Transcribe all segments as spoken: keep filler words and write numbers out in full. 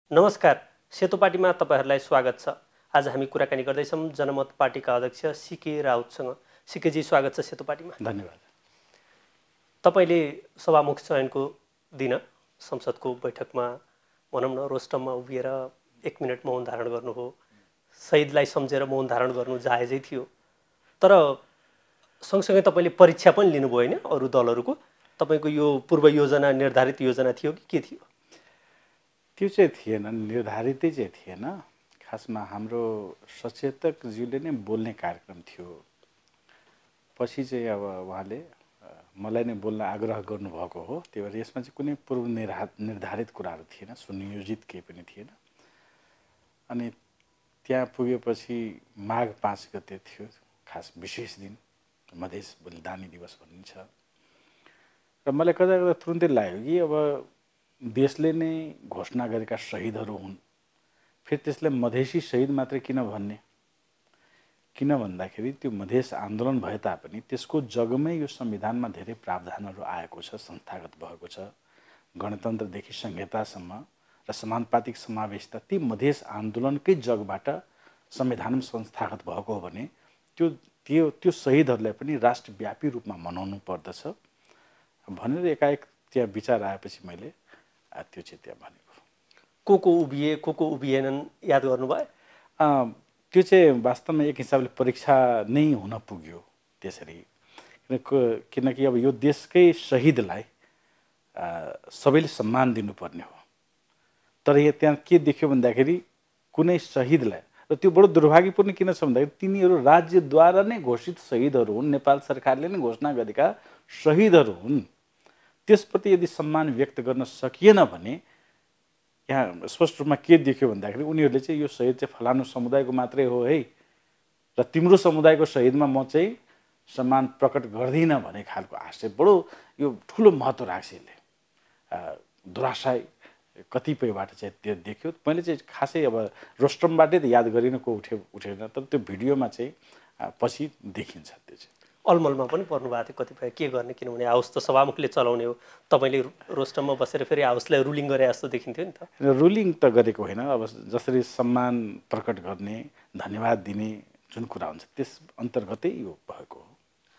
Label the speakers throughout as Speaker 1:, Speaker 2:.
Speaker 1: नमस्कार, सेतोपाटीमा तपाईहरुलाई स्वागत छ। आज हामी कुराकानी गर्दैछौं जनमत पार्टीका अध्यक्ष सीके राउतसँग। सीकेजी स्वागत छ सेतोपाटीमा।
Speaker 2: धन्यवाद।
Speaker 1: तपाईले सभामुख चयनको दिन संसदको बैठकमा भनौं न रोस्टममा उभिएर एक मिनेट मौन धारण गर्नुभयो। शहीदलाई सम्झेर मौन धारण गर्नु जायजै थियो। तर सँगसँगै तपाईले परीक्षा पनि लिनुभयो हैन अरु दलहरुको। तपाईको यो पूर्व योजना निर्धारित योजना थियो कि के थियो?
Speaker 2: त्यो चाहिँ थिएन, निर्धारितै चाहिँ थिएन। खासमा हाम्रो सचेतकज्यूले नै बोल्ने कार्यक्रम थियो। पछि चाहिँ अब उहाँले मलाई नै बोल्न आग्रह गर्नुभएको हो। त्यही भएर यसमा चाहिँ कुनै पूर्व निर्धारित कुराहरू थिएन, सुनियोजित केही पनि थिएन। अनि त्यहाँ पुगेपछि माघ पाँच गते थियो खास विशेष दिन, मधेस बलिदानी दिवस भनिन्छ। र मलाई कता कता तुरुन्तै लाग्यो कि अब देशले नै घोषणा गरेका शहीदहरू हुन्, फेरि त्यसलाई मधेसी शहीद मात्रै किन भन्ने? किन भन्दाखेरि त्यो मधेस आन्दोलन भए तापनि त्यसको जगमै यो संविधानमा धेरै प्रावधानहरू आएको छ, संस्थागत भएको छ। गणतन्त्रदेखि संहितासम्म र समानुपातिक समावेशता ती मधेस आन्दोलनकै जगबाट संविधानमा संस्थागत भएको हो भने त्यो त्यो त्यो शहीदहरूलाई पनि राष्ट्रव्यापी रूपमा मनाउनु पर्दछ भनेर एकाएक त्यहाँ विचार आएपछि मैले त्यो चाहिँ त्यहाँ भनेको।
Speaker 1: को को उभिए, को को उभिएनन् याद गर्नुभयो?
Speaker 2: त्यो चाहिँ वास्तवमा एक हिसाबले परीक्षा नै हुन पुग्यो त्यसरी। किनकि अब यो देशकै शहीदलाई सबैले सम्मान दिनुपर्ने हो। तर यहाँ त्यहाँ के देख्यो भन्दाखेरि कुनै शहीदलाई, र त्यो बडो दुर्भाग्यपूर्ण किन छ भन्दाखेरि तिनीहरू राज्यद्वारा नै घोषित शहीदहरू हुन्, नेपाल सरकारले नै घोषणा गरेका शहीदहरू हुन्। त्यसप्रति यदि सम्मान व्यक्त गर्न सकिएन भने यहाँ स्पष्ट रूपमा के देख्यो भन्दाखेरि उनीहरूले चाहिँ यो शहीद चाहिँ फलानु समुदायको मात्रै हो है र तिम्रो समुदायको शहीदमा म चाहिँ सम्मान प्रकट गर्दिनँ भन्ने खालको आशय, बडो यो ठुलो महत्त्व राख्छ यसले। दुराशय कतिपयबाट चाहिँ त्यो देख्यो। मैले चाहिँ खासै अब रोस्टमबाटै त याद गरिनँ को उठ्यो उठेन, तर त्यो भिडियोमा चाहिँ पछि देखिन्छ। त्यो चाहिँ
Speaker 1: अलमलमा पनि पर्नु भएको थियो कतिपय के गर्ने, किनभने हाउस त सभामुखले चलाउने हो। तपाईले रोस्टममा बसेर फेरि हाउसलाई रुलिङ गरे जस्तो देखिन्थ्यो नि त।
Speaker 2: रुलिङ त गरेको होइन, अब जसरी सम्मान प्रकट गर्ने, धन्यवाद दिने जुन कुरा हुन्छ त्यस अन्तर्गतै यो भएको हो।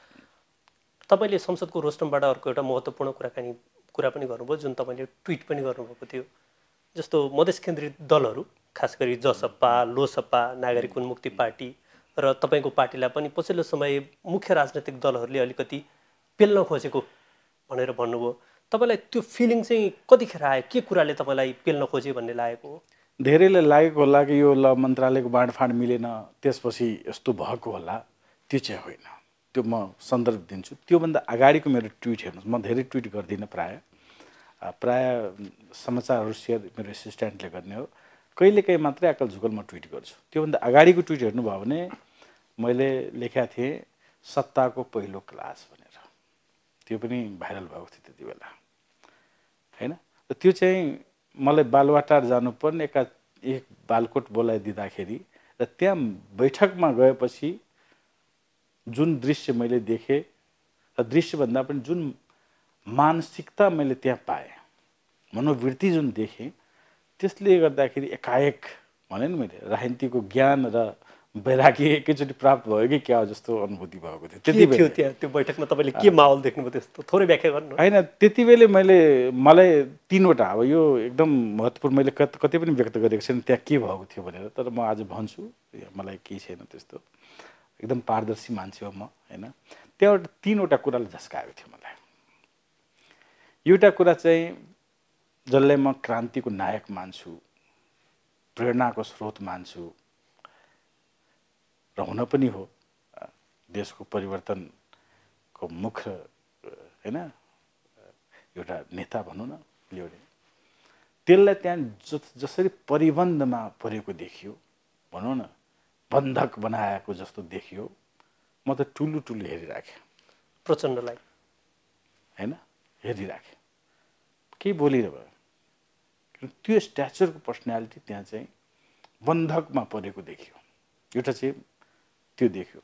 Speaker 1: तपाईले संसदको रोस्टमबाट अर्को एउटा महत्त्वपूर्ण कुराकानी कुरा पनि गर्नुभयो, जुन तपाईले ट्विट पनि गर्नुभएको थियो। जस्तो मधेस केन्द्रित दलहरू, खास गरी जसपा, लोसपा, नागरिक उन्मुक्ति पार्टी र तपाईको पार्टीलाई पनि पछिल्लो समय मुख्य राजनैतिक दलहरूले अलिकति पेल्न खोजेको भनेर भन्नुभयो। तपाईलाई त्यो फिलिङ चाहिँ कतिखेर आयो? के कुराले तपाईलाई पेल्न खोजे भन्ने लागेको हो?
Speaker 2: धेरैले लागेको होला कि यो ल मन्त्रालयको बाँडफाँड मिलेन त्यसपछि यस्तो भएको होला। त्यो चाहिँ होइन, त्यो म सन्दर्भ दिन्छु। त्योभन्दा अगाडिको मेरो ट्विट हेर्नुहोस्, म धेरै ट्विट गर्दिनँ, प्राय प्राय समाचारहरू सेयर मेरो एसिस्टेन्टले गर्ने हो। कहिलेकाहीँ मात्रै अकल झुकल म ट्विट गर्छु। त्योभन्दा अगाडिको ट्विट हेर्नुभयो भने मैले लेखेका थिएँ सत्ताको पहिलो क्लास भनेर। त्यो पनि भाइरल भएको थियो त्यति बेला हैन। त्यो चाहिँ मलाई बालुवाटार जानुपर्ने एका एक बालकोट बोलाइदिँदाखेरि र त्यहाँ बैठकमा गएपछि जुन दृश्य मैले देखेँ र दृश्यभन्दा पनि जुन मानसिकता मैले त्यहाँ पाएँ, मनोवृत्ति जुन देखेँ, त्यसले गर्दाखेरि एकाएक भने नि मैले राजनीतिको ज्ञान र वैराग्य एकैचोटि प्राप्त भयो कि क्या जस्तो अनुभूति भएको थियो
Speaker 1: त्यति बेला। त्यहाँ त्यो बैठकमा तपाईले के माहौल देख्नुभयो त्यस्तो थोरै व्याख्या गर्नु?
Speaker 2: हैन, त्यति बेला मैले मलाई तीनवटा, अब यो एकदम महत्त्वपूर्ण, मैले कत कतै पनि व्यक्त गरेको छैन त्यहाँ के भएको थियो भनेर, तर म आज भन्छु। मलाई केही छैन त्यस्तो, एकदम पारदर्शी मान्छे हो म हैन। त्यहाँबाट तीनवटा कुराले झस्काएको थियो मलाई। एउटा कुरा चाहिँ जसलाई म क्रान्तिको नायक मान्छु, प्रेरणाको स्रोत मान्छु र हुन पनि हो, देशको परिवर्तनको मुख्य हैन एउटा नेता भनौँ न ल्याउने, त्यसलाई त्यहाँ जसरी परिबन्धमा परेको देखियो, भनौँ न बन्धक बनाएको जस्तो देखियो, म त टुलु टुलु हेरिराखेँ।
Speaker 1: प्रचण्डलाई
Speaker 2: हैन हेरिराखेँ, केही बोलिरह भयो। त्यो स्ट्याचरको पर्सनालिटी त्यहाँ चाहिँ बन्धकमा परेको देखियो। एउटा चाहिँ त्यो देख्यो।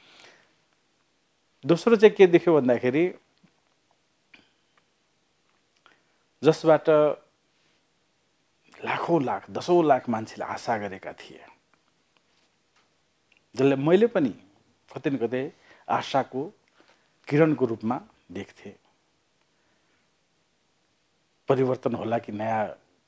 Speaker 2: दोस्रो चाहिँ के देख्यो भन्दाखेरि जसबाट लाखौँ लाख दसौँ लाख मान्छेले आशा गरेका थिए, जसले मैले पनि कतै न कतै आशाको किरणको रूपमा देख्थेँ। परिवर्तन होला कि नयाँ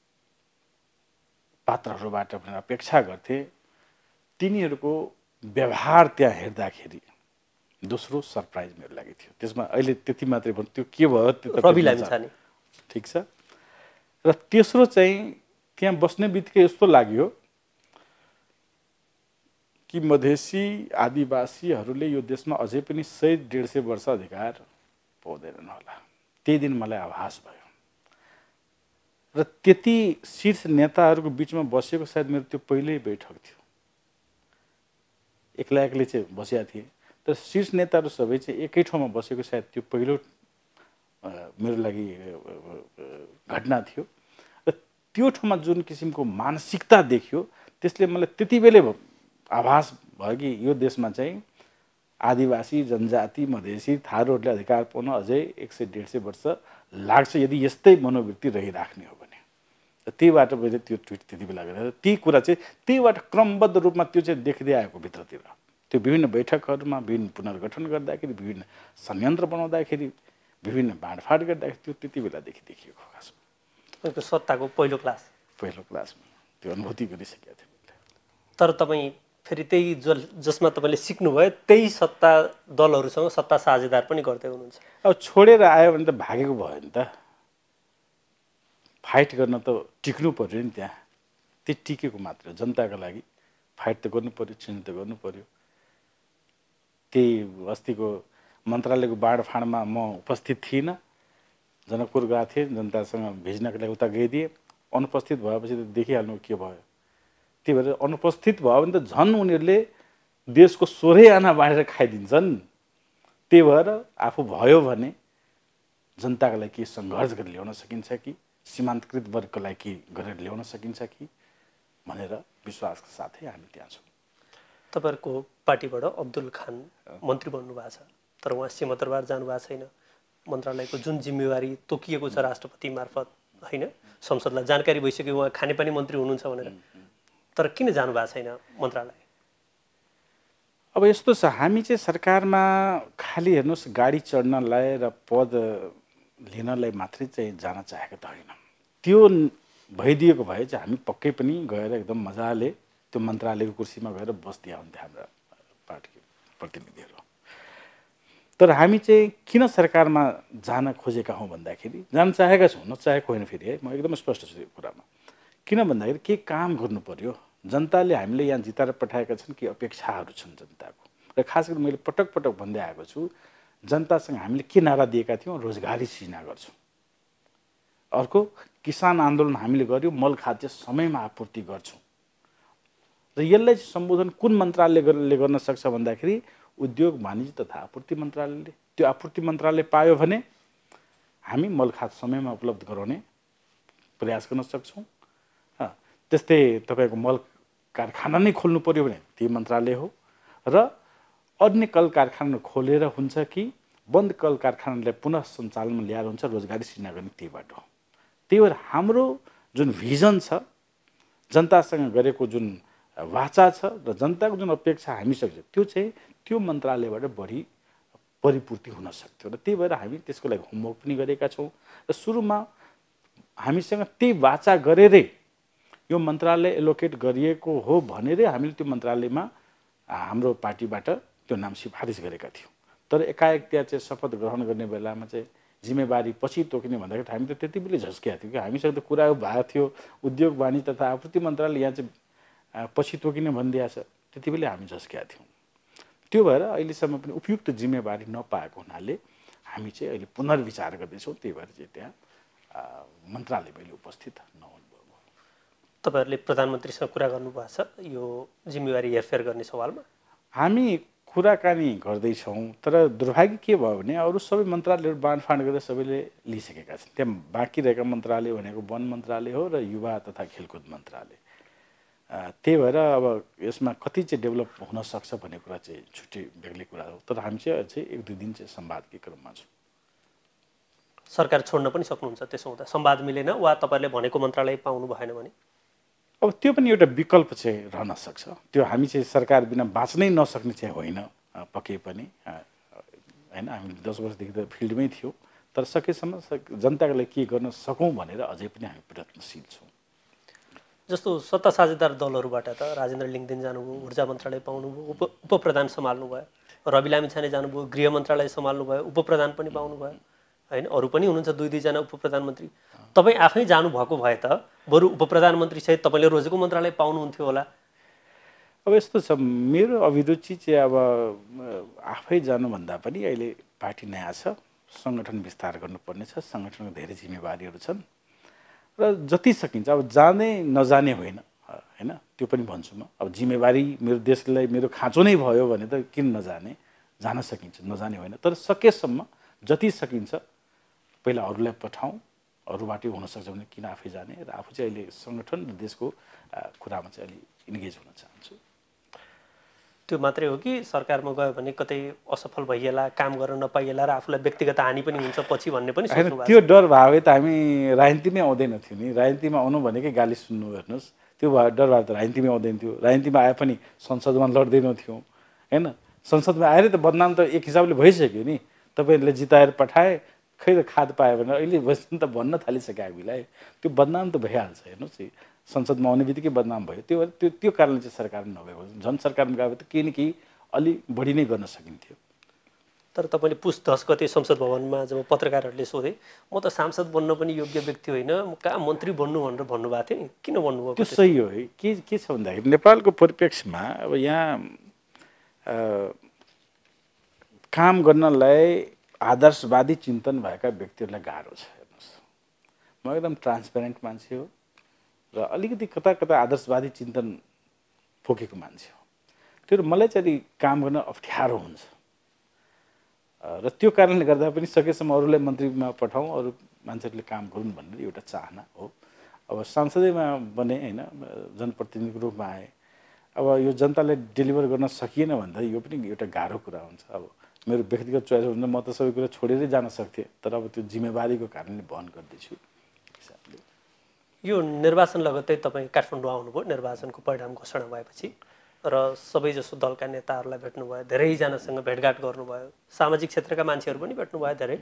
Speaker 2: पात्रहरूबाट भनेर अपेक्षा गर्थे। तिनीहरूको व्यवहार त्यहाँ हेर्दाखेरि दोस्रो सरप्राइज मेरो लागि थियो। त्यसमा अहिले त्यति मात्रै भन्नु, त्यो के भयो त्यो त
Speaker 1: रवि लामिछाने,
Speaker 2: ठिक छ। र तेस्रो चाहिँ त्यहाँ बस्ने बित्तिकै यस्तो लाग्यो कि मधेसी आदिवासीहरूले यो देशमा अझै पनि सय डेढ सय वर्ष अधिकार पाउँदैनन् होला। त्यही दिन मलाई आभास भयो। र त्यति शीर्ष नेताहरूको बिचमा बसेको सायद मेरो त्यो पहिल्यै बैठक थियो। एक्लै एक्लै चाहिँ बसेका थिएँ, तर शीर्ष नेताहरू सबै चाहिँ एकै ठाउँमा बसेको सायद त्यो पहिलो मेरो लागि घटना थियो। र त्यो ठाउँमा जुन किसिमको मानसिकता देखियो त्यसले मलाई त्यति बेलै आभास भयो कि यो देशमा चाहिँ आदिवासी जनजाति मधेसी थारूहरूले अधिकार पाउन अझै एक सय डेढ सय वर्ष लाग्छ यदि यस्तै मनोवृत्ति रहिराख्ने हो भने। र त्यहीबाट मैले त्यो ट्विट त्यति बेला गरेर ती कुरा चाहिँ त्यहीबाट क्रमबद्ध रूपमा त्यो चाहिँ देख्दै आएको भित्रतिर। त्यो विभिन्न बैठकहरूमा विभिन्न पुनर्गठन गर्दाखेरि, विभिन्न संयन्त्र बनाउँदाखेरि, विभिन्न बाँडफाँड गर्दाखेरि त्यो त्यति बेलादेखि देखिएको खासमा।
Speaker 1: सत्ताको पहिलो क्लास
Speaker 2: पहिलो क्लासमा त्यो अनुभूति गरिसकेको थिएँ।
Speaker 1: तर तपाईँ फेरि त्यही ज जसमा तपाईँले सिक्नुभयो त्यही सत्ता दलहरूसँग सत्ता साझेदार पनि गर्दै हुनुहुन्छ।
Speaker 2: अब छोडेर आयो भने त भागेको भयो नि त। फाइट गर्न त टिक्नु पर्यो नि त्यहाँ। त्यो टिकेको मात्र जनताको लागि फाइट त गर्नु पर्यो, चिन्ह त गर्नु पर्यो। त्यही अस्तिको मन्त्रालयको बाँडफाँडमा म उपस्थित थिइनँ, जनकपुर गएको थिएँ, जनतासँग भिज्नको लागि उता गइदिएँ। अनुपस्थित भएपछि त देखिहाल्नु के भयो। त्यही भएर अनुपस्थित भयो भने त झन् उनीहरूले देशको सोह्रै आना बाँडेर खाइदिन्छन्। त्यही भएर आफू भयो भने जनताको लागि के सङ्घर्ष गरेर ल्याउन सकिन्छ कि, सीमान्तकृत वर्गको लागि के गरेर ल्याउन सकिन्छ कि भनेर विश्वासका साथै हामी त्यहाँ छौँ।
Speaker 1: तपाईँहरूको पार्टीबाट अब्दुल खान मन्त्री बन्नुभएको छ, तर उहाँ सीमादरबार जानुभएको छैन। मन्त्रालयको जुन जिम्मेवारी तोकिएको छ राष्ट्रपति मार्फत, होइन, संसदलाई जानकारी भइसक्यो उहाँ खानेपानी मन्त्री हुनुहुन्छ भनेर, तर किन जानुभएको छैन मन्त्रालय?
Speaker 2: अब यस्तो छ, हामी चाहिँ सरकारमा खालि हेर्नुहोस् गाडी चढ्नलाई र पद लिनलाई मात्रै चाहिँ जान चाहेको त होइन। त्यो भइदिएको भए चाहिँ हामी पक्कै पनि गएर एकदम मजाले त्यो मन्त्रालयको कुर्सीमा गएर बस्दिया हुन्थे हाम्रा पार्टीको प्रतिनिधिहरू। तर हामी चाहिँ किन सरकारमा जान खोजेका हौँ भन्दाखेरि, जान चाहेका छौँ, नचाहेको होइन फेरि, है, म एकदम स्पष्ट छु यो कुरामा। किन भन्दाखेरि के काम गर्नु पर्यो, जनताले हामीले यहाँ जिताएर पठाएका छन्, के अपेक्षाहरू छन् जनताको। र खास गरी मैले पटक पटक भन्दै आएको छु, जनतासँग हामीले के नारा दिएका थियौँ, रोजगारी सृजना गर्छौँ। अर्को किसान आन्दोलन हामीले गऱ्यौँ, मल खाद्य समयमा आपूर्ति गर्छौँ। र यसलाई सम्बोधन कुन मन्त्रालयले गर्न सक्छ भन्दाखेरि उद्योग वाणिज्य तथा आपूर्ति मन्त्रालयले। त्यो आपूर्ति मन्त्रालय पायो भने हामी मलखाद समयमा उपलब्ध गराउने प्रयास गर्न सक्छौँ। त्यस्तै तपाईँको मल कारखाना नै खोल्नु पर्यो भने त्यही मन्त्रालय हो। र अन्य कल कारखाना खोलेर हुन्छ कि बन्द कल कारखानालाई पुनः सञ्चालनमा ल्याएर हुन्छ, रोजगारी सृजना गर्ने त्यहीबाट हो। त्यही भएर हाम्रो जुन भिजन छ, जनतासँग गरेको जुन वाचा छ र जनताको जुन अपेक्षा हामीसँग छ, त्यो चाहिँ त्यो मन्त्रालयबाट बढी परिपूर्ति हुन सक्थ्यो। र त्यही भएर हामी त्यसको लागि होमवर्क पनि गरेका छौँ। र सुरुमा हामीसँग त्यही वाचा गरेरै यो मन्त्रालय एलोकेट गरिएको हो भनेरै हामीले त्यो मन्त्रालयमा हाम्रो पार्टीबाट त्यो नाम सिफारिस गरेका थियौँ। तर एकाएक त्यहाँ चाहिँ शपथ ग्रहण गर्ने बेलामा चाहिँ जिम्मेवारी पछि तोकिने भन्दाखेरि हामी त त्यति बेलै झस्किया थियौँ कि हामीसँग त कुरा भएको थियो उद्योग वाणिज्य तथा आपूर्ति मन्त्रालय यहाँ चाहिँ पछि तोकिने भनिदिएको छ, त्यति बेलै हामी झस्किया थियौँ। त्यो भएर अहिलेसम्म पनि उपयुक्त जिम्मेवारी नपाएको हुनाले हामी चाहिँ अहिले पुनर्विचार गर्दैछौँ। त्यही भएर चाहिँ त्यहाँ मन्त्रालय मैले उपस्थित नहुनुभयो।
Speaker 1: तपाईँहरूले प्रधानमन्त्रीसँग कुरा गर्नुभएको छ यो जिम्मेवारी हेरफेर गर्ने सवालमा?
Speaker 2: हामी कुराकानी गर्दैछौँ, तर दुर्भाग्य के भयो भने अरू सबै मन्त्रालयहरू बाँडफाँड गरेर सबैले लिइसकेका छन्। त्यहाँ बाँकी रहेका मन्त्रालय भनेको वन मन्त्रालय हो र युवा तथा खेलकुद मन्त्रालय। त्यही भएर अब यसमा कति चाहिँ डेभलप हुन सक्छ भन्ने कुरा चाहिँ छुट्टै बेग्लै कुरा हो। तर हामी चाहिँ अझै एक दुई दिन चाहिँ संवादकै क्रममा छौँ।
Speaker 1: सरकार छोड्न पनि सक्नुहुन्छ त्यसो हुँदा? संवाद मिलेन वा तपाईँहरूले भनेको मन्त्रालय पाउनु भएन भने?
Speaker 2: अब त्यो पनि एउटा विकल्प चाहिँ रहन सक्छ। त्यो हामी चाहिँ सरकार बिना बाँच्नै नसक्ने चाहिँ होइन पक्कै पनि होइन। हामी दस वर्षदेखि त फिल्डमै थियौँ, तर सकेसम्म जनताको लागि के गर्न सकौँ भनेर अझै पनि हामी प्रयत्नशील छौँ।
Speaker 1: जस्तो सत्ता साझेदार दलहरूबाट त राजेन्द्र लिङदेन जानुभयो, ऊर्जा मन्त्रालय पाउनुभयो, उप उप प्रधान सम्हाल्नुभयो, रवि लामिछाने जानुभयो, गृह मन्त्रालय सम्हाल्नुभयो, उप प्रधान पनि पाउनुभयो होइन। अरू पनि हुनुहुन्छ दुई दुईजना उप प्रधानमन्त्री। तपाईँ आफै जानुभएको भए त बरु उप प्रधानमन्त्री सहित तपाईँले रोजेको मन्त्रालय पाउनुहुन्थ्यो होला।
Speaker 2: अब यस्तो छ, मेरो अभिरुचि चाहिँ अब आफै जानुभन्दा पनि अहिले पार्टी नयाँ छ, सङ्गठन विस्तार गर्नुपर्ने छ, सङ्गठनको धेरै जिम्मेवारीहरू छन् र जति सकिन्छ अब जाने नजाने होइन होइन, त्यो पनि भन्छु म। अब जिम्मेवारी मेरो देशलाई मेरो खाँचो नै भयो भने त किन नजाने, जान सकिन्छ, नजाने होइन। तर सकेसम्म जति सकिन्छ पहिला अरूलाई पठाउँ, अरूबाटै हुनसक्छ भने किन आफै जाने, र आफू चाहिँ अहिले सङ्गठन र देशको कुरामा चाहिँ अलि इन्गेज हुन चाहन्छु।
Speaker 1: त्यो मात्रै हो कि सरकारमा गयो भने कतै असफल भइएला, काम गर्न नपाइएला र आफूलाई व्यक्तिगत हानि पनि हुन्छ पछि भन्ने पनि सोच्नु भएको छ?
Speaker 2: त्यो डर भए भए त हामी राजनीतिमै आउँदैन थियो नि। राजनीतिमा आउनु भनेकै गाली सुन्नु, हेर्नुहोस्, त्यो भए डर भए त राजनीतिमै आउँदैन थियो। राजनीतिमा आए पनि संसदमा लड्दैनौ थियौँ होइन। संसदमा आएर त बदनाम त एक हिसाबले भइसक्यो नि। तपाईँहरूले जिताएर पठाए, खै त खाद पायो भने अहिले बस्नु त भन्न थालिसक्यो हामीलाई, त्यो बदनाम त भइहाल्छ। हेर्नुहोस्, संसदमा आउने बित्तिकै बदनाम भयो। त्यो त्यो त्यो कारणले चाहिँ सरकार नभएको, झन् सरकारमा गयो त केही न केही अलि बढी नै गर्न सकिन्थ्यो।
Speaker 1: तर तपाईँले पुस दस गते संसद भवनमा जब पत्रकारहरूले सोधे म त सांसद बन्न पनि योग्य व्यक्ति होइन, म कहाँ मन्त्री बन्नु भनेर भन्नुभएको थियो नि, किन भन्नुभयो?
Speaker 2: त्यो सही हो है। के के छ भन्दाखेरि नेपालको परिप्रेक्ष्यमा अब यहाँ काम गर्नलाई आदर्शवादी चिन्तन भएका व्यक्तिहरूलाई गाह्रो छ। हेर्नुहोस्, म एकदम ट्रान्सपेरेन्ट मान्छे हो र अलिकति कता कता आदर्शवादी चिन्तन पोखेको मान्छे हो। त्यो मलाई चाहिँ अलिक काम गर्न अप्ठ्यारो हुन्छ र त्यो कारणले गर्दा पनि सकेसम्म अरूलाई मन्त्रीमा पठाउँ, अरू मान्छेहरूले काम गरून् भन्ने एउटा चाहना हो। अब सांसदैमा बने होइन, जनप्रतिनिधिको रूपमा आए, अब यो जनतालाई डेलिभर गर्न सकिएन भन्दा यो पनि एउटा गाह्रो कुरा हुन्छ। अब मेरो व्यक्तिगत चोइस हुन्छ, म त सबै कुरा छोडेरै जान सक्थेँ, तर अब त्यो जिम्मेवारीको कारणले वहन गर्दैछु।
Speaker 1: यो निर्वाचन लगत्तै तपाईँ काठमाडौँ आउनुभयो निर्वाचनको परिणाम घोषणा भएपछि र सबैजसो दलका नेताहरूलाई भेट्नुभयो, धेरैजनासँग भेटघाट गर्नुभयो, सामाजिक क्षेत्रका मान्छेहरू पनि भेट्नुभयो धेरै।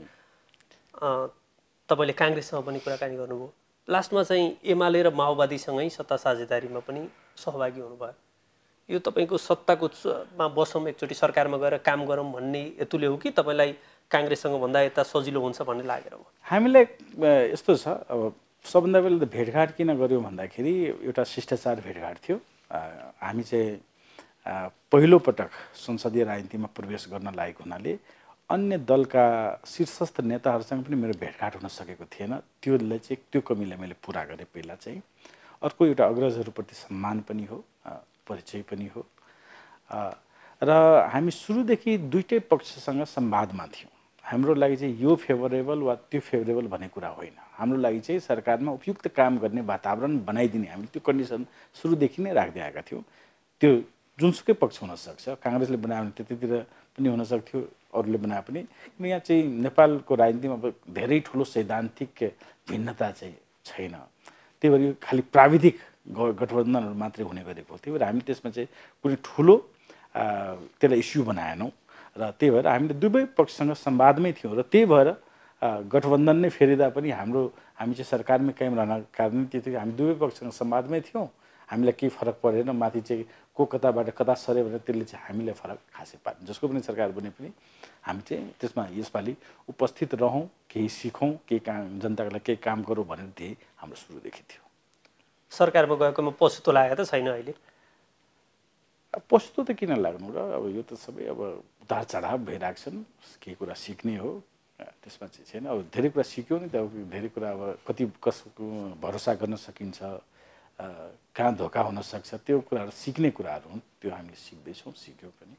Speaker 1: तपाईँले काङ्ग्रेससँग पनि कुराकानी गर्नुभयो, लास्टमा चाहिँ एमाले र माओवादीसँगै सत्ता साझेदारीमा पनि सहभागी हुनुभयो। यो तपाईँको सत्ताको मा बसौँ, एकचोटि सरकारमा गएर काम गरौँ भन्ने हेतुले हो कि तपाईँलाई काङ्ग्रेससँग भन्दा यता सजिलो हुन्छ भन्ने लागेर हो? हामीलाई
Speaker 2: यस्तो छ, अब सबभन्दा पहिला त भेटघाट किन गऱ्यौँ भन्दाखेरि एउटा शिष्टाचार भेटघाट थियो। हामी चाहिँ पहिलो पटक संसदीय राजनीतिमा प्रवेश गर्न लागेको हुनाले अन्य दलका शीर्षस्थ नेताहरूसँग पनि मेरो भेटघाट हुन सकेको थिएन। त्योलाई चाहिँ त्यो कमीलाई मैले पुरा गरेँ पहिला चाहिँ। अर्को एउटा अग्रजहरूप्रति सम्मान पनि हो, परिचय पनि हो र हामी सुरुदेखि दुईटै पक्षसँग संवादमा थियौँ। हाम्रो लागि चाहिँ यो फेभरेबल वा त्यो फेभरेबल भन्ने कुरा होइन। हाम्रो लागि चाहिँ सरकारमा उपयुक्त काम गर्ने वातावरण बनाइदिने हामीले त्यो कन्डिसन सुरुदेखि नै राख्दै आएका थियौँ। त्यो जुनसुकै पक्ष हुनसक्छ, काङ्ग्रेसले बनायो भने त्यतितिर पनि हुनसक्थ्यो, अरूले बनाए पनि। यहाँ चाहिँ नेपालको राजनीतिमा अब धेरै ठुलो सैद्धान्तिक भिन्नता चाहिँ छैन। त्यही भएर यो खालि प्राविधिक गठबन्धनहरू मात्रै हुने गरेको हो। त्यही भएर हामी त्यसमा चाहिँ कुनै ठुलो त्यसलाई इस्यु बनाएनौँ र त्यही भएर हामीले दुवै पक्षसँग संवादमै थियौँ र त्यही भएर गठबन्धन नै फेरिँदा पनि हाम्रो हामी चाहिँ सरकारमै कायम रहनको कारण त्यति हामी दुवै पक्षसँग संवादमै थियौँ। हामीलाई केही फरक परेन, माथि चाहिँ को कताबाट कता सऱ्यो भने त्यसले चाहिँ हामीलाई फरक खासै पार्दैन। जसको पनि सरकार बने पनि हामी चाहिँ त्यसमा यसपालि उपस्थित रहौँ, केही सिकौँ, केही काम जनताको लागि केही काम गरौँ भनेर त्यही हाम्रो सुरुदेखि थियो।
Speaker 1: सरकारमा गएकोमा पछुतो लागेको त छैन अहिले?
Speaker 2: पछुतो त किन लाग्नु र, अब यो त सबै अब उतार चढाव भइरहेको छन्, केही कुरा सिक्ने हो, त्यसमा चाहिँ छैन। अब धेरै कुरा सिक्यौँ नि त, अब धेरै कुरा अब कति कसको भरोसा गर्न सकिन्छ, कहाँ धोका हुनसक्छ, त्यो कुराहरू सिक्ने कुराहरू हुन्। त्यो हामीले सिक्दैछौँ, सिक्यौँ पनि।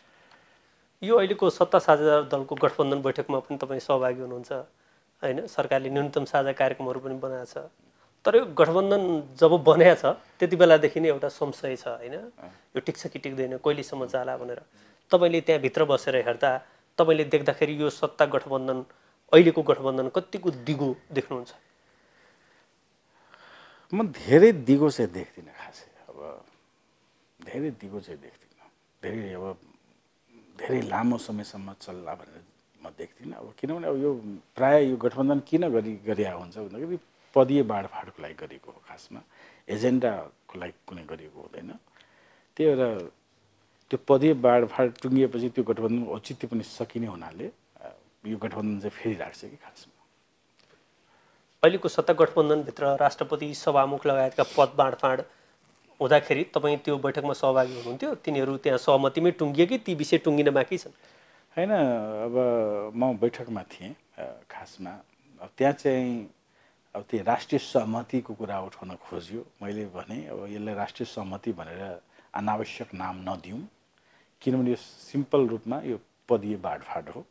Speaker 1: यो अहिलेको सत्ता साझेदार दलको गठबन्धन बैठकमा पनि तपाईँ सहभागी हुनुहुन्छ होइन, सरकारले न्यूनतम साझा कार्यक्रमहरू पनि बनाएको छ। तर यो गठबन्धन जब बनाएको छ त्यति बेलादेखि नै एउटा संशय छ होइन, यो टिक्छ कि टिक्दैन, कहिलेसम्म जाला भनेर। तपाईँले त्यहाँभित्र बसेर हेर्दा तपाईँले देख्दाखेरि यो सत्ता गठबन्धन, अहिलेको गठबन्धन कतिको दिगो देख्नुहुन्छ?
Speaker 2: म धेरै दिगो चाहिँ देख्दिनँ खासै। अब धेरै दिगो चाहिँ देख्दिनँ, धेरै अब धेरै लामो समयसम्म चल्ला भनेर म देख्दिनँ। अब किनभने अब यो प्रायः यो गठबन्धन किन गरी गरिया हुन्छ भन्दाखेरि पदीय बाँडफाँडको लागि गरेको हो, खासमा एजेन्डाको लागि कुनै गरिएको हुँदैन। त्यही भएर त्यो पदीय बाँडफाँड टुङ्गिएपछि त्यो गठबन्धनको औचित्य पनि सकिने हुनाले यो गठबन्धन चाहिँ फेरिराख्छ कि खासमा।
Speaker 1: अहिलेको सत्ता गठबन्धनभित्र राष्ट्रपति, सभामुख लगायतका पद बाँडफाँड हुँदाखेरि तपाईँ त्यो बैठकमा सहभागी हुनुहुन्थ्यो? तिनीहरू त्यहाँ सहमतिमै टुङ्गियो कि ती विषय टुङ्गिन बाँकी छन्?
Speaker 2: होइन, अब म बैठकमा थिएँ खासमा। अब त्यहाँ चाहिँ अब त्यो राष्ट्रिय सहमतिको कुरा उठाउन खोज्यो। मैले भने अब यसलाई राष्ट्रिय सहमति भनेर अनावश्यक नाम नदिउँ, किनभने यो सिम्पल रूपमा यो पदीय बाँडफाँड हो।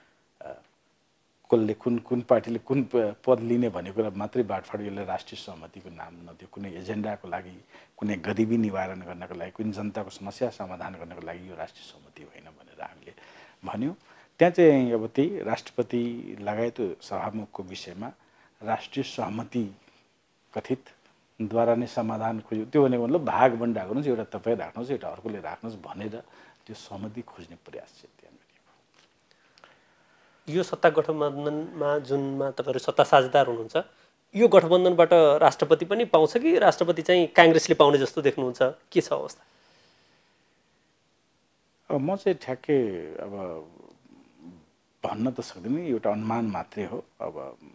Speaker 2: कसले कुन कुन पार्टीले कुन पद लिने भन्ने कुरा मात्रै बाँडफाँड, यसलाई राष्ट्रिय सहमतिको नाम नदियो। कुनै एजेन्डाको लागि, कुनै गरिबी निवारण गर्नको लागि, कुनै जनताको समस्या समाधान गर्नको लागि यो राष्ट्रिय सहमति होइन भनेर हामीले भन्यौँ। त्यहाँ चाहिँ अब त्यही राष्ट्रपति लगायत सभामुखको विषयमा राष्ट्रिय सहमति कथित द्वारा नै समाधान खोज्यो। त्यो भनेको मतलब भाग बन्डा गर्नुहोस्, एउटा तपाईँ राख्नुहोस्, एउटा अर्कोले राख्नुहोस् भनेर त्यो सहमति खोज्ने प्रयास चाहिँ त्यहाँ गरिएको।
Speaker 1: यो सत्ता गठबन्धनमा जुनमा तपाईँहरू सत्ता साझेदार हुनुहुन्छ, यो गठबन्धनबाट राष्ट्रपति पनि पाउँछ कि राष्ट्रपति चाहिँ काङ्ग्रेसले पाउने जस्तो देख्नुहुन्छ? के छ अवस्था?
Speaker 2: अब म चाहिँ ठ्याक्कै अब भन्न त सक्दिनँ, एउटा अनुमान मात्रै हो। अब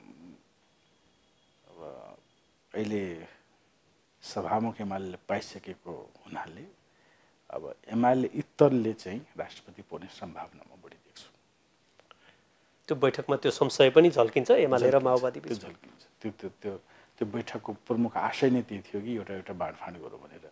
Speaker 2: अब अहिले सभामुख एमाले पाइसकेको हुनाले अब एमाले इत्तरले चाहिँ राष्ट्रपति पाउने सम्भावना म बढी देख्छु।
Speaker 1: त्यो बैठकमा त्यो संशय पनि झल्किन्छ एमाले र माओवादी
Speaker 2: त्यो झल्किन्छ। त्यो त्यो त्यो त्यो बैठकको प्रमुख आशय नै त्यही थियो कि एउटा एउटा बाँडफाँड गरौँ भनेर।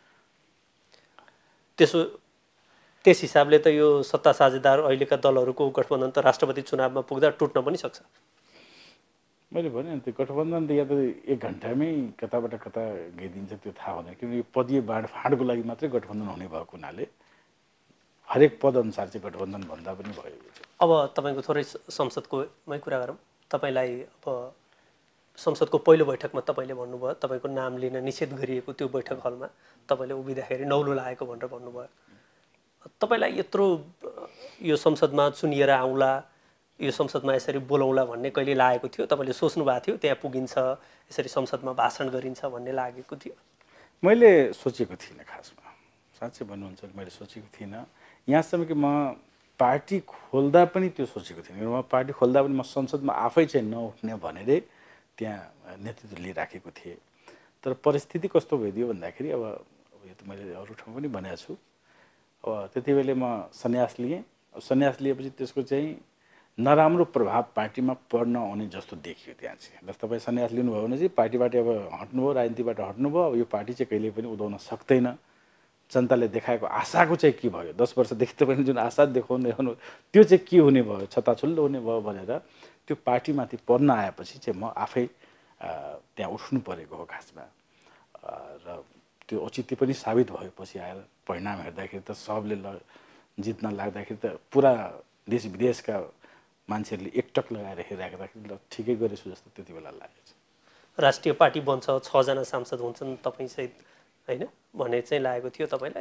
Speaker 1: त्यसो त्यस हिसाबले त यो सत्ता साझेदार अहिलेका दलहरूको गठबन्धन त राष्ट्रपति चुनावमा पुग्दा टुट्न पनि सक्छ।
Speaker 2: मैले भने नि त्यो गठबन्धन त या त एक घन्टामै कताबाट कता गइदिन्छ त्यो थाहा हुँदैन, किनभने यो पदीय बाँडफाँडको लागि मात्रै गठबन्धन हुने भएको हुनाले हरेक पद अनुसार चाहिँ गठबन्धन भन्दा पनि भयो।
Speaker 1: अब तपाईँको थोरै संसदकोमै कुरा गरौँ। तपाईँलाई अब संसदको पहिलो बैठकमा तपाईँले भन्नुभयो तपाईँको नाम लिन निषेध गरिएको त्यो बैठक हलमा तपाईँले उभिँदाखेरि नौलो लागेको भनेर भन्नुभयो। तपाईँलाई यत्रो यो संसदमा चुनिएर आउँला, यो संसदमा यसरी बोलाउँला भन्ने कहिले लागेको थियो? तपाईँले सोच्नु भएको थियो त्यहाँ पुगिन्छ, यसरी संसदमा भाषण गरिन्छ भन्ने लागेको थियो?
Speaker 2: मैले सोचेको थिइनँ खासमा, साँच्चै भन्नुहुन्छ भने मैले सोचेको थिइनँ। यहाँसम्म कि म पार्टी खोल्दा पनि त्यो सोचेको थिइनँ। म पार्टी खोल्दा पनि म संसदमा आफै चाहिँ नउठ्ने भनेरै त्यहाँ नेतृत्व लिइराखेको थिएँ। तर परिस्थिति कस्तो भइदियो भन्दाखेरि अब यो त मैले अरू ठाउँ पनि भनेको छु। अब त्यति बेला म सन्यास लिएँ। अब सन्यास लिएपछि त्यसको चाहिँ नराम्रो प्रभाव पार्टीमा पर्न आउने जस्तो देखियो त्यहाँ चाहिँ। जस्तो तपाईँ सन्यास लिनुभयो भने चाहिँ पार्टीबाट अब हट्नुभयो, राजनीतिबाट हट्नुभयो, अब यो पार्टी चाहिँ कहिले पनि उदाउन सक्दैन। जनताले देखाएको आशाको चाहिँ के भयो? दस वर्षदेखि तपाईँले जुन आशा देखाउनु त्यो चाहिँ के हुने भयो? छताछुल्लो हुने भयो भनेर त्यो पार्टीमाथि पर्न आएपछि चाहिँ म आफै त्यहाँ उठ्नु परेको हो खासमा। र त्यो औचित्य पनि साबित भयो। पछि आएर परिणाम हेर्दाखेरि त सबले ल जित्न लाग्दाखेरि त पुरा देश विदेशका मान्छेहरूले एकटक लगाएर हेरिराख्दाखेरि ल ठिकै गरेछु जस्तो त्यति बेला लागेको छ।
Speaker 1: राष्ट्रिय पार्टी बन्छ, छजना सांसद हुन्छन् तपाईँ सहित होइन भन्ने चाहिँ लागेको थियो तपाईँलाई?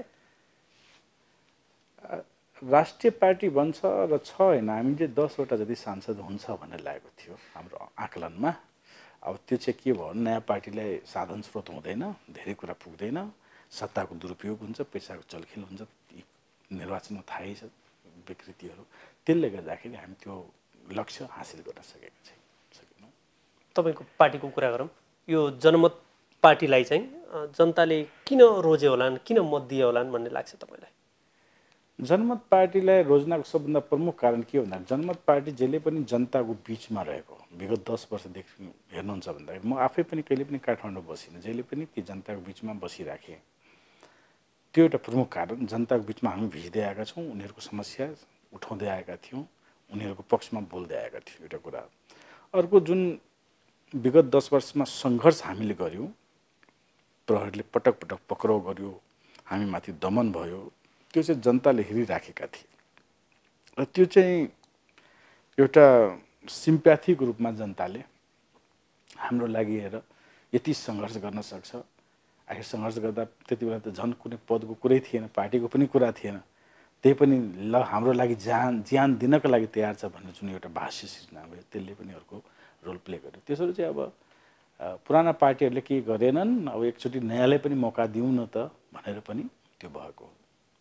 Speaker 2: राष्ट्रिय पार्टी बन्छ र छ होइन, हामीले दसवटा जति सांसद हुन्छ भन्ने लागेको थियो हाम्रो आकलनमा। अब त्यो चाहिँ के भयो भने नयाँ पार्टीलाई साधन स्रोत हुँदैन, धेरै कुरा पुग्दैन, सत्ताको दुरुपयोग हुन्छ, पैसाको चलखेल हुन्छ, निर्वाचनमा थाहै छ विकृतिहरू। त्यसले गर्दाखेरि हामी त्यो लक्ष्य हासिल गर्न सकेका छैनौँ।
Speaker 1: तपाईँको पार्टीको कुरा गरौँ। यो जनमत पार्टीलाई चाहिँ जनताले किन रोजे होलान्, किन मत दिए होलान् भन्ने लाग्छ तपाईँलाई?
Speaker 2: जनमत पार्टीलाई रोज्नको सबभन्दा प्रमुख कारण के भन्दा जनमत पार्टी जहिले पनि जनताको बिचमा रहेको विगत दस वर्षदेखि हेर्नुहुन्छ भन्दाखेरि म आफै पनि कहिले पनि काठमाडौँ बसिनँ, जहिले पनि ती जनताको बिचमा बसिराखेँ। त्यो एउटा प्रमुख कारण। जनताको बिचमा हामी भिज्दै आएका छौँ, उनीहरूको समस्या उठाउँदै आएका थियौँ, उनीहरूको पक्षमा बोल्दै आएका थियौँ। एउटा कुरा। अर्को जुन विगत दस वर्षमा सङ्घर्ष हामीले गऱ्यौँ, प्रहरीले पटक पटक पक्राउ गर्यो, हामीमाथि दमन भयो, त्यो चाहिँ जनताले हेरिराखेका थिए र त्यो चाहिँ एउटा सिम्प्याथीको रूपमा जनताले हाम्रो लागि हेर यति सङ्घर्ष गर्न सक्छ। आखिर सङ्घर्ष गर्दा त्यति बेला त झन् कुनै पदको कुरै थिएन, पार्टीको पनि कुरा थिएन। त्यही पनि ल हाम्रो लागि ज्यान ज्यान दिनको लागि तयार छ भन्ने जुन एउटा भाष्य सिर्जना भयो त्यसले पनि अर्को रोल प्ले गर्यो। त्यसरी चाहिँ अब पुराना पार्टीहरूले के गरेनन्, अब एकचोटि नयाँले पनि मौका दिउँ न त भनेर पनि त्यो भएको हो।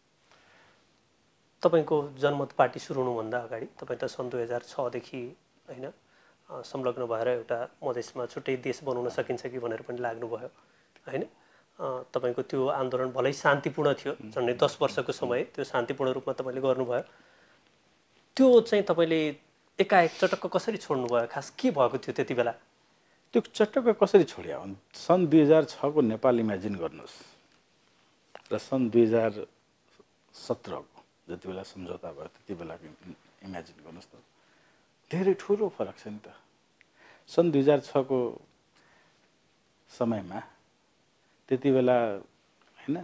Speaker 1: तपाईँको जनमत पार्टी सुरु हुनुभन्दा अगाडि तपाईँ त सन् दुई हजार छदेखि होइन संलग्न भएर एउटा मधेसमा छुट्टै देश बनाउन सकिन्छ कि भनेर पनि लाग्नुभयो होइन। तपाईँको त्यो आन्दोलन भलै शान्तिपूर्ण थियो, झन्डै दस वर्षको समय त्यो शान्तिपूर्ण रूपमा तपाईँले गर्नुभयो। त्यो चाहिँ तपाईँले एकाएक चटक्क कसरी छोड्नुभयो, खास के भएको थियो त्यति बेला?
Speaker 2: त्यो चटक्क कसरी छोड्यो? सन् दुई हजार छको नेपाल इमेजिन गर्नुहोस् र सन् दुई हजार सत्रको जति बेला सम्झौता भयो त्यति बेलाको इमेजिन गर्नुहोस् त, धेरै ठुलो फरक छ नि त। सन् दुई हजार छको समयमा त्यति बेला होइन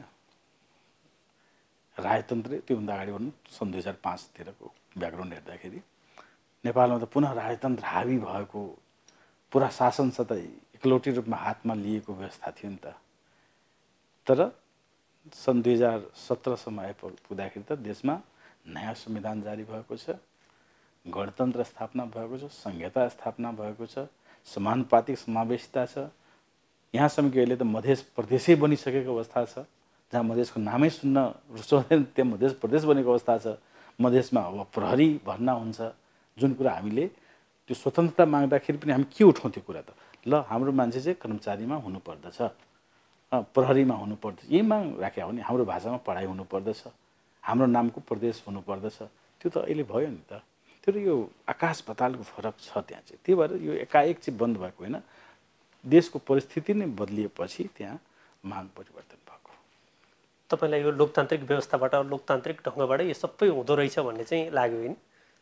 Speaker 2: राजतन्त्र, त्योभन्दा अगाडि भन्नु सन् दुई हजार पाँचतिरको ब्याकग्राउन्ड हेर्दाखेरि नेपालमा त पुनः राजतन्त्र हावी भएको, पुरा शासन सतै एकलौटी रूपमा हातमा लिएको व्यवस्था थियो नि त। तर सन् दुई हजार सत्रसम्म आइपुग्दाखेरि त देशमा नयाँ संविधान जारी भएको छ, गणतन्त्र स्थापना भएको छ, संहिता स्थापना भएको छ, समानुपातिक समावेशिता छ। यहाँसम्म कि अहिले त मधेस प्रदेशै बनिसकेको अवस्था छ, जहाँ मधेसको नामै सुन्न रुचाउँदैन त्यहाँ मधेस प्रदेश बनेको अवस्था छ। मधेसमा अब प्रहरी भर्ना हुन्छ, जुन कुरा हामीले त्यो स्वतन्त्रता माग्दाखेरि पनि हामी के उठाउँथ्यो कुरा त, ल हाम्रो मान्छे चाहिँ कर्मचारीमा हुनुपर्दछ, प्रहरीमा हुनुपर्दछ, यही माग राख्या हो नि। हाम्रो भाषामा पढाइ हुनुपर्दछ, हाम्रो नामको प्रदेश हुनुपर्दछ। त्यो त अहिले भयो नि त। त्यो यो आकाश पातालको फरक छ त्यहाँ चाहिँ। त्यही भएर यो एकाएक चाहिँ बन्द भएको होइन, देशको परिस्थिति नै बदलिएपछि त्यहाँ माग परिवर्तन भएको।
Speaker 1: तपाईँलाई यो लोकतान्त्रिक व्यवस्थाबाट, लोकतान्त्रिक ढङ्गबाट यो सबै हुँदो रहेछ भन्ने चाहिँ लाग्यो होइन?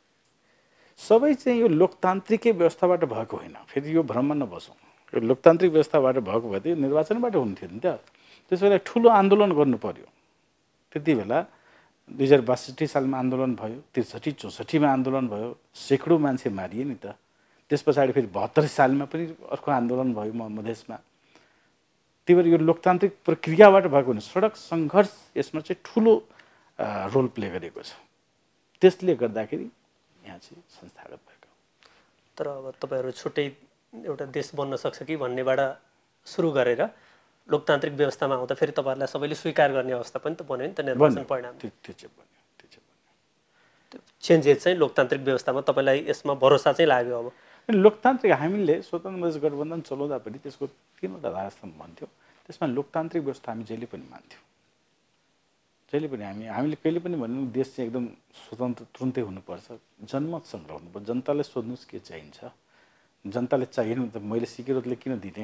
Speaker 2: सबै चाहिँ यो लोकतान्त्रिकै व्यवस्थाबाट भएको होइन, फेरि यो भ्रममा नबसौँ। यो लोकतान्त्रिक व्यवस्थाबाट भएको भए त निर्वाचनबाट हुन्थ्यो नि त। त्यसो बेला ठुलो आन्दोलन गर्नु पर्यो। त्यति बेला दुई हजार बासठी सालमा आन्दोलन भयो, त्रिसठी चौसठीमा आन्दोलन भयो, सैकडौँ मान्छे मारिए नि त। त्यस पछाडि फेरि बहत्तर सालमा पनि अर्को आन्दोलन भयो म मधेसमा। त्यही भएर यो लोकतान्त्रिक प्रक्रियाबाट भएको हुने सडक सङ्घर्ष यसमा चाहिँ ठुलो रोल प्ले गरेको छ। त्यसले गर्दाखेरि यहाँ चाहिँ संस्थागत भएको।
Speaker 1: तर अब तपाईँहरू छुट्टै एउटा देश बन्न सक्छ कि भन्नेबाट सुरु गरेर लोकतान्त्रिक व्यवस्थामा आउँदा फेरि तपाईँहरूलाई सबैले स्वीकार गर्ने अवस्था पनि त बन्यो नि त निर्वाचन परिणाम।
Speaker 2: त्यो चाहिँ बन्यो, त्यो चाहिँ बन्यो।
Speaker 1: त्यो चेन्जेस चाहिँ लोकतान्त्रिक व्यवस्थामा तपाईँलाई यसमा भरोसा चाहिँ लाग्यो? अब
Speaker 2: लोकतान्त्रिक हामीले स्वतन्त्र मधेस गठबन्धन चलाउँदा पनि त्यसको तीनवटा धारास्तम्भ भन्थ्यो। त्यसमा लोकतान्त्रिक व्यवस्था हामी जहिले पनि मान्थ्यौँ। जहिले पनि हामी हामीले कहिले पनि भन्यौँ देश चाहिँ एकदम स्वतन्त्र तुरुन्तै हुनुपर्छ, जनमत सङ्ग्रह हुनुपर्छ, जनताले सोध्नुहोस् के चाहिन्छ, जनताले चाहिएन त मैले सिकेरोले किन दिने,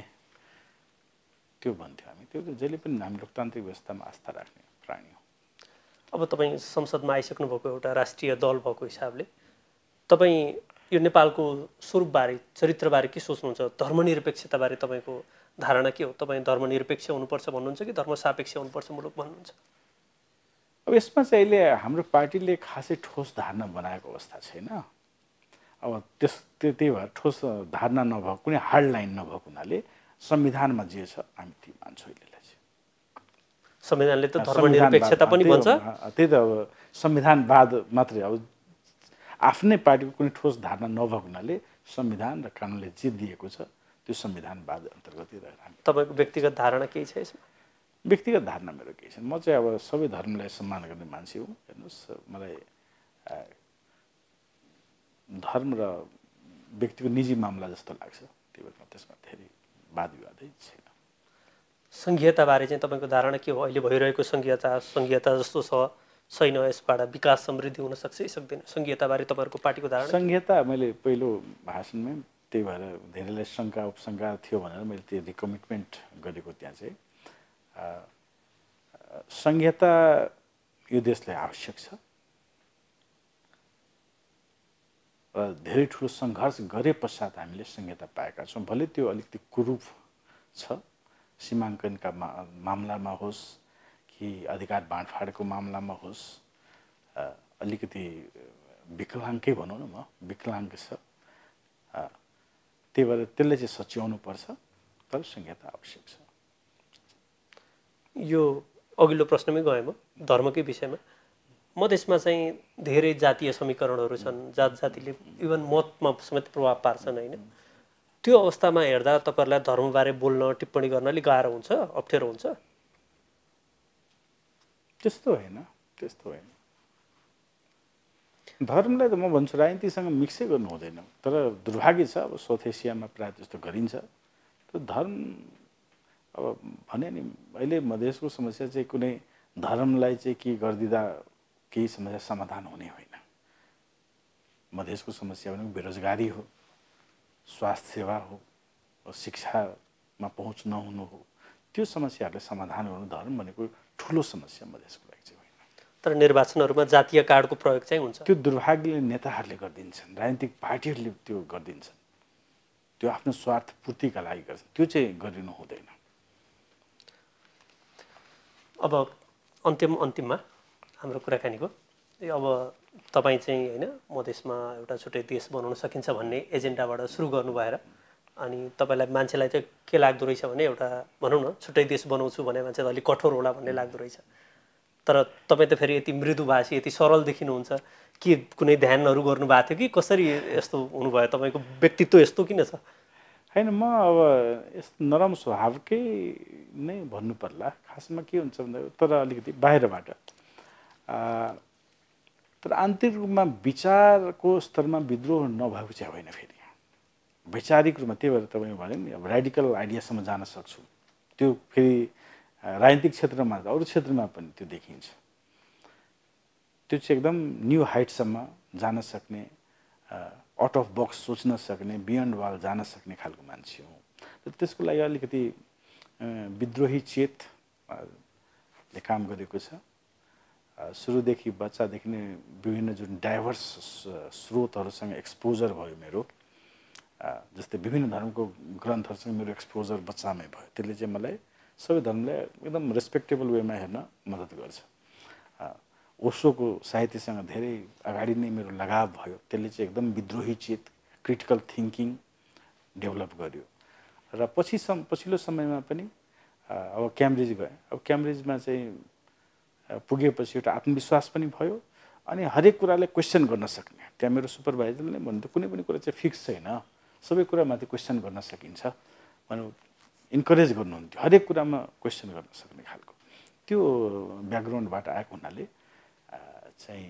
Speaker 2: त्यो भन्थ्यो हामी। त्यो जहिले पनि हामी लोकतान्त्रिक व्यवस्थामा आस्था राख्ने प्राणी हो।
Speaker 1: अब तपाईँ संसदमा आइसक्नु भएको एउटा राष्ट्रिय दल भएको हिसाबले तपाईँ यो नेपालको स्वरूपबारे, चरित्रबारे के सोच्नुहुन्छ? धर्मनिरपेक्षताबारे तपाईँको धारणा के हो? तपाईँ धर्मनिरपेक्ष हुनुपर्छ भन्नुहुन्छ कि धर्मसापेक्ष हुनुपर्छ मुलुक भन्नुहुन्छ?
Speaker 2: अब यसमा चाहिँ अहिले हाम्रो पार्टीले खासै ठोस धारणा बनाएको अवस्था छैन। अब त्यस त्यही भएर ठोस धारणा नभएको, कुनै हार्ड लाइन नभएको हुनाले संविधानमा जे छ हामी त्यही मान्छौँ। यसलाई चाहिँ
Speaker 1: संविधानले त धर्मनिरपेक्षता पनि भन्छ।
Speaker 2: त्यही त अब संविधानवाद मात्रै, अब आफ्नै पार्टीको कुनै ठोस धारणा नभएको हुनाले संविधान र कानुनले जे दिएको छ त्यो संविधानवाद अन्तर्गतै रहेर हामी।
Speaker 1: तपाईँको व्यक्तिगत धारणा केही छ यसमा?
Speaker 2: व्यक्तिगत धारणा मेरो केही छैन। म चाहिँ अब सबै धर्मलाई सम्मान गर्ने मान्छे हुँ। हेर्नुहोस्, मलाई धर्म र व्यक्तिको निजी मामला जस्तो लाग्छ। त्यही भएर त्यसमा धेरै वाद विवादै छैन।
Speaker 1: सङ्घीयताबारे चाहिँ तपाईँको धारणा के हो? अहिले भइरहेको सङ्घीयता सङ्घीयता जस्तो छ छैन, यसबाट विकास समृद्धि हुन सक्छ कि सक्दैन? सङ्घीयताबारे तपाईँहरूको पार्टीको धारणा?
Speaker 2: सङ्घीयता मैले पहिलो भाषणमै त्यही भएर धेरैलाई शङ्का उपशङ्का थियो भनेर मैले त्यो रिकमिटमेन्ट गरेको। त्यहाँ चाहिँ सङ्घीयता यो देशलाई आवश्यक छ र धेरै ठुलो सङ्घर्ष गरे पश्चात हामीले सङ्घीयता पाएका छौँ। भले त्यो अलिकति कुरूप छ, सीमाङ्कनका मा मामलामा होस् कि अधिकार बाँडफाँडको मामलामा होस्, अलिकति विकलाङ्गै भनौँ न, म विकलाङ्ग छ। त्यही भएर त्यसले चाहिँ सच्याउनु पर्छ तर संहिता आवश्यक छ।
Speaker 1: यो अघिल्लो प्रश्नमै गएँ म धर्मकै विषयमा। मधेसमा चाहिँ धेरै जातीय समीकरणहरू छन्, जात जातिले इभन मतमा समेत प्रभाव पार्छन् होइन। त्यो अवस्थामा हेर्दा तपाईँहरूलाई धर्मबारे बोल्न टिप्पणी गर्न अलिक गाह्रो हुन्छ, अप्ठ्यारो हुन्छ?
Speaker 2: त्यस्तो होइन, त्यस्तो होइन। धर्मलाई त म भन्छु राजनीतिसँग मिक्सै गर्नु हुँदैन। तर दुर्भाग्य छ अब साउथ एसियामा प्रायः त्यस्तो गरिन्छ। तर धर्म अब भने नि अहिले मधेसको समस्या चाहिँ कुनै धर्मलाई चाहिँ के गरिदिँदा केही समस्या समाधान हुने होइन। मधेसको समस्या भनेको बेरोजगारी हो, स्वास्थ्य सेवा हो, शिक्षामा पहुँच नहुनु हो। त्यो समस्याहरूलाई समाधान गर्नु धर्म भनेको ठुलो समस्या मधेसको लागि चाहिँ होइन।
Speaker 1: तर निर्वाचनहरूमा जातीय कार्डको प्रयोग चाहिँ हुन्छ।
Speaker 2: त्यो दुर्भाग्यले नेताहरूले गरिदिन्छन्, राजनीतिक पार्टीहरूले त्यो गरिदिन्छन्। त्यो आफ्नो स्वार्थ पूर्तिका लागि गर्छन्, त्यो चाहिँ गरिनु हुँदैन।
Speaker 1: अब अन्तिम अन्तिममा हाम्रो कुराकानीको अब तपाईँ चाहिँ होइन मधेसमा एउटा छुट्टै देश बनाउन सकिन्छ भन्ने एजेन्डाबाट सुरु गर्नु भएर अनि तपाईँलाई मान्छेलाई चाहिँ के लाग्दो रहेछ भने एउटा भनौँ न छुट्टै देश बनाउँछु भने मान्छे त अलिक कठोर होला भन्ने लाग्दो रहेछ। तर तपाईँ त फेरि यति मृदुभाषी यति सरल देखिनुहुन्छ, के कुनै ध्यानहरू गर्नुभएको थियो कि कसरी यस्तो हुनुभयो? तपाईँको व्यक्तित्व यस्तो किन छ?
Speaker 2: होइन, म अब यस्तो नरम स्वभावकै नै भन्नु पर्ला। खासमा के हुन्छ भन्दा तर अलिकति बाहिरबाट तर आन्तरिक रूपमा विचारको स्तरमा विद्रोह नभएको चाहिँ होइन। फेरि वैचारिक रूपमा त्यही भएर तपाईँले भन्यो नि अब रेडिकल आइडियासम्म जान सक्छु। त्यो फेरि राजनीतिक क्षेत्रमा अरू क्षेत्रमा पनि त्यो देखिन्छ। त्यो चाहिँ एकदम न्यू हाइटसम्म जान सक्ने, आउट अफ बक्स सोच्न सक्ने, बियोन्ड वाल जान सक्ने खालको मान्छे हो। र त्यसको लागि अलिकति विद्रोही चेतले काम गरेको छ। सुरुदेखि बच्चादेखि नै विभिन्न जुन डाइभर्स स्रोतहरूसँग एक्सपोजर भयो मेरो, जस्तै विभिन्न धर्मको ग्रन्थहरूसँग मेरो एक्सपोजर बच्चामै भयो। त्यसले चाहिँ मलाई सबै धर्मलाई एकदम रेस्पेक्टेबल वेमा हेर्न मद्दत गर्छ। ओशोको साहित्यसँग धेरै अगाडि नै मेरो लगाव भयो। त्यसले चाहिँ एकदम विद्रोही चेत, क्रिटिकल थिङ्किङ डेभलप गर्यो। र पछि सम पछिल्लो समयमा पनि अब क्याम्ब्रिज गएँ। अब क्याम्ब्रिजमा चाहिँ पुगेपछि एउटा आत्मविश्वास पनि भयो अनि हरेक कुरालाई क्वेसन गर्न सक्ने। त्यहाँ मेरो सुपरभाइजरले भन्थ्यो कुनै पनि कुरा चाहिँ फिक्स छैन, सबै कुरामाथि क्वेसन गर्न सकिन्छ भनौँ, इन्करेज गर्नुहुन्थ्यो हरेक कुरामा क्वेसन गर्न सक्ने खालको। त्यो ब्याकग्राउन्डबाट आएको हुनाले चाहिँ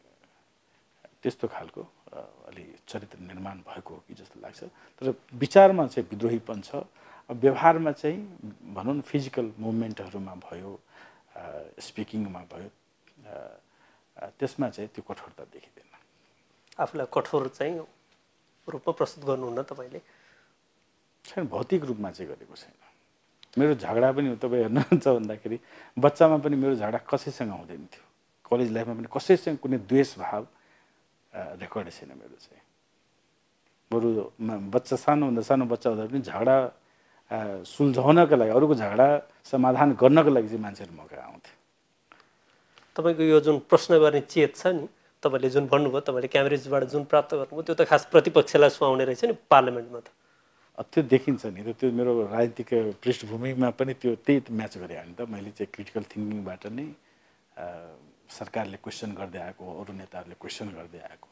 Speaker 2: त्यस्तो खालको अलि चरित्र निर्माण भएको हो कि जस्तो लाग्छ। तर विचारमा चाहिँ विद्रोहीपन छ। व्यवहारमा चाहिँ भनौँ न फिजिकल मुभमेन्टहरूमा भयो, स्पिकिङमा भयो, त्यसमा चाहिँ त्यो कठोरता देखिँदैन।
Speaker 1: आफूलाई कठोर चाहिँ रूपमा प्रस्तुत गर्नुहुन्न तपाईँले?
Speaker 2: छैन, भौतिक रूपमा चाहिँ गरेको छैन। मेरो झगडा पनि तपाईँ हेर्नुहुन्छ भन्दाखेरि बच्चामा पनि मेरो झगडा कसैसँग हुँदैन थियो। कलेज लाइफमा पनि कसैसँग कुनै द्वेष भाव रेकर्ड छैन मेरो चाहिँ। बरु बच्चा सानोभन्दा सानो बच्चा हुँदा पनि झगडा सुल्झाउनका लागि, अरूको झगडा समाधान गर्नको लागि चाहिँ मान्छेहरू मौका आउँथ्यो।
Speaker 1: तपाईँको यो जुन प्रश्न गर्ने चेत छ नि, तपाईँले जुन भन्नुभयो तपाईँले क्याम्ब्रिजबाट जुन प्राप्त गर्नुभयो त्यो त खास प्रतिपक्षलाई सुहाउने रहेछ नि पार्लियामेन्टमा त।
Speaker 2: त्यो देखिन्छ नि। त्यो मेरो राजनीतिक पृष्ठभूमिमा पनि त्यो त्यही म्याच गरे होइन त। मैले चाहिँ क्रिटिकल थिङ्किङबाट नै सरकारले क्वेसन गर्दै आएको, अरू नेताहरूले क्वेसन गर्दै आएको।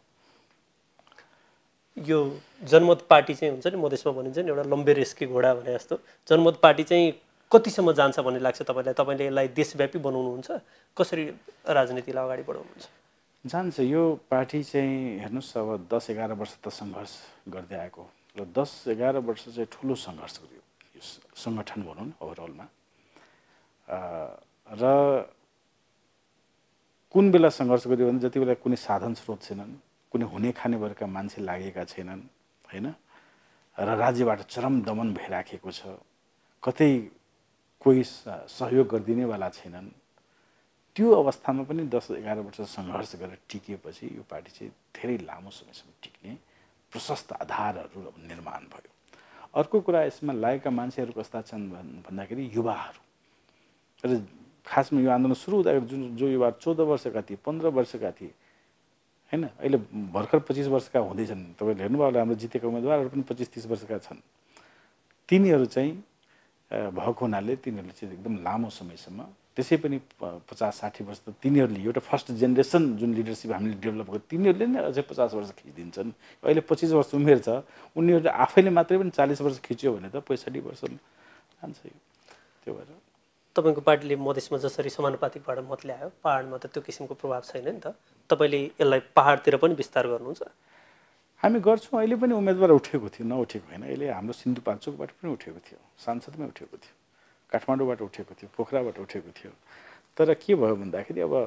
Speaker 1: यो जनमत पार्टी चाहिँ हुन्छ नि मधेसमा भनिन्छ नि एउटा लम्बे रेसकी घोडा भने जस्तो, जनमत पार्टी चाहिँ कतिसम्म जान्छ भन्ने लाग्छ तपाईँलाई? तपाईँले यसलाई देशव्यापी बनाउनुहुन्छ, कसरी राजनीतिलाई अगाडि बढाउनुहुन्छ?
Speaker 2: जान्छ यो पार्टी चाहिँ हेर्नुहोस्, अब दस एघार वर्ष त सङ्घर्ष गर्दै आएको र दस एघार वर्ष चाहिँ ठुलो सङ्घर्ष गर्यो यो सङ्गठन भनौँ न ओभरअलमा। र कुन बेला सङ्घर्ष गर्यो भने जति बेला कुनै साधन स्रोत छैनन्, कुनै हुने खाने भएका मान्छे लागेका छैनन् होइन, र राज्यबाट चरम दमन भइराखेको छ, कतै कोही सहयोग गरिदिनेवाला छैनन्। त्यो अवस्थामा पनि दस एघार वर्ष सङ्घर्ष गरेर टिकिएपछि यो पार्टी चाहिँ धेरै लामो समयसम्म टिक्ने प्रशस्त आधारहरू निर्माण भयो। अर्को कुरा यसमा लागेका मान्छेहरू कस्ता छन् भन्दाखेरि युवाहरू। र खासमा यो आन्दोलन सुरु हुँदाखेरि जुन जो युवा चौध वर्षका थिए, पन्ध्र वर्षका थिए होइन, अहिले भर्खर पच्चिस वर्षका हुँदैछन्। तपाईँले हेर्नुभयो होला हाम्रो जितेका उम्मेदवारहरू पनि पच्चिस तिस वर्षका छन्। तिनीहरू चाहिँ भएको हुनाले तिनीहरूले चाहिँ एकदम लामो समयसम्म त्यसै पनि पचास साठी वर्ष त तिनीहरूले एउटा फर्स्ट जेनेरेसन जुन लिडरसिप हामीले डेभलप गर्यो तिनीहरूले नै अझै पचास वर्ष खिचिदिन्छन्। अहिले पच्चिस वर्ष उमेर छ, उनीहरूले आफैले मात्रै पनि चालिस वर्ष खिच्यो भने त पैँसठी वर्ष जान्छ। त्यो भएर
Speaker 1: तपाईँको पार्टीले मधेसमा जसरी समानुपातिकबाट मत ल्यायो, पहाडमा त त्यो किसिमको प्रभाव छैन नि त। तपाईँले यसलाई पहाडतिर पनि विस्तार गर्नुहुन्छ?
Speaker 2: हामी गर्छौँ। अहिले पनि उम्मेदवार उठेको थियो, नउठेको होइन। अहिले हाम्रो सिन्धुपाल्चोकबाट पनि उठेको थियो, सांसदमै उठेको थियो, काठमाडौँबाट उठेको थियो, पोखराबाट उठेको थियो। तर के भयो भन्दाखेरि अब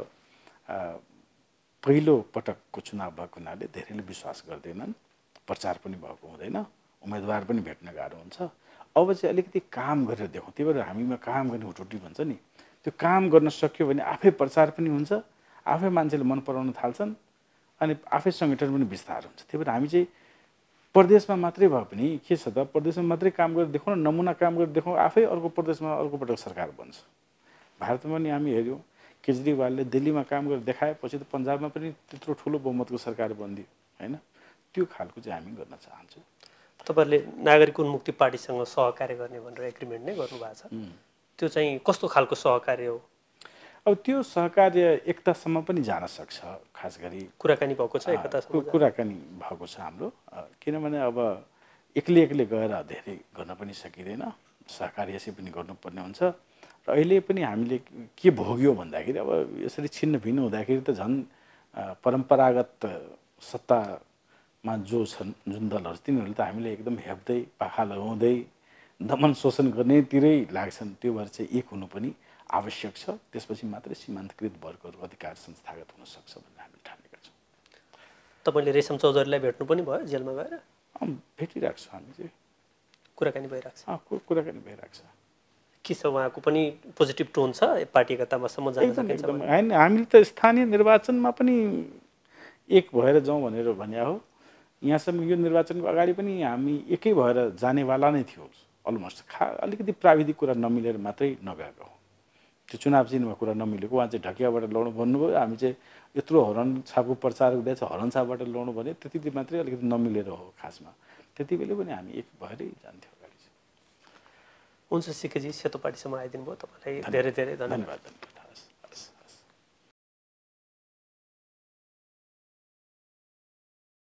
Speaker 2: पहिलो पटकको चुनाव भएको हुनाले धेरैले विश्वास गर्दैनन्, प्रचार पनि भएको हुँदैन, उम्मेदवार पनि भेट्न गाह्रो हुन्छ। अब चाहिँ अलिकति काम गरेर देखाउँ। त्यही भएर हामीमा काम गर्ने हुटुटी भन्छ नि, त्यो काम गर्न सक्यो भने आफै प्रचार पनि हुन्छ, आफै मान्छेले मन पराउन थाल्छन् अनि आफै सङ्गठन पनि विस्तार हुन्छ। त्यही भएर हामी चाहिँ प्रदेशमा मात्रै भए पनि के छ त, प्रदेशमा मात्रै काम गरेर देखाउँ, नमुना काम गरेर देखाउँ, आफै अर्को प्रदेशमा अर्को पटक सरकार बन्छ। भारतमा पनि हामी हेऱ्यौँ, केजरीवालले दिल्लीमा काम गरेर देखाएपछि त पन्जाबमा पनि त्यत्रो ठुलो बहुमतको सरकार बनिदियो होइन। त्यो खालको चाहिँ हामी गर्न चाहन्छौँ।
Speaker 1: तपाईँहरूले नागरिक उन्मुक्ति पार्टीसँग सहकार्य गर्ने भनेर एग्रिमेन्ट नै गर्नुभएको छ, त्यो चाहिँ कस्तो खालको सहकार्य हो?
Speaker 2: अब त्यो सहकार्य एकतासम्म पनि जान सक्छ। खास गरी
Speaker 1: कुराकानी भएको छ, एकतासम्म
Speaker 2: कुराकानी भएको छ हाम्रो। किनभने अब एक्लै एक्लै गएर धेरै गर्न पनि सकिँदैन, सहकार्य यसै पनि गर्नुपर्ने हुन्छ। र अहिले पनि हामीले के भोग्यौँ भन्दाखेरि अब यसरी छिन्न भिन्न हुँदाखेरि त झन् परम्परागत सत्तामा जो छन् जुन दलहरू, तिनीहरूले त हामीले एकदम हेप्दै पाखा लगाउँदै दमन शोषण गर्नेतिरै लाग्छन्। त्यो भएर चाहिँ एक हुनु पनि आवश्यक छ। त्यसपछि मात्रै सीमान्तकृत वर्गहरू अधिकार संस्थागत हुन सक्छ भनेर हामीले ठानेका छौँ।
Speaker 1: तपाईँले रेशम चौधरीलाई भेट्नु पनि भयो जेलमा गएर?
Speaker 2: भेटिरहेको छौँ हामी चाहिँ,
Speaker 1: कुराकानी भइरहेको छ।
Speaker 2: कुराकानी भइरहेको छ।
Speaker 1: के छ उहाँको पनि पोजिटिभ टोन छ पार्टी एकतामासम्म जान सकिन्छ?
Speaker 2: होइन, हामीले त स्थानीय निर्वाचनमा पनि एक भएर जाउँ भनेर भन्या हो। यहाँसम्म यो निर्वाचनको अगाडि पनि हामी एकै भएर जानेवाला नै थियो अलमोस्ट। खा अलिकति प्राविधिक कुरा नमिलेर मात्रै नगएको हो। त्यो चुनाव चिन्हमा कुरा नमिलेको, उहाँ चाहिँ ढकियाबाट लड्नु भन्नुभयो, हामी चाहिँ यत्रो हरण छापको प्रचार हुँदैछ हरण छापबाट लड्नु भने त्यति मात्रै अलिकति नमिलेर हो खासमा। त्यति बेला पनि हामी एक भएरै जान्थ्यौँ अगाडि चाहिँ।
Speaker 1: हुन्छ सिकेजी, सेतोपाटीसम्म आइदिनु भयो, तपाईँलाई धेरै धेरै धन्यवाद।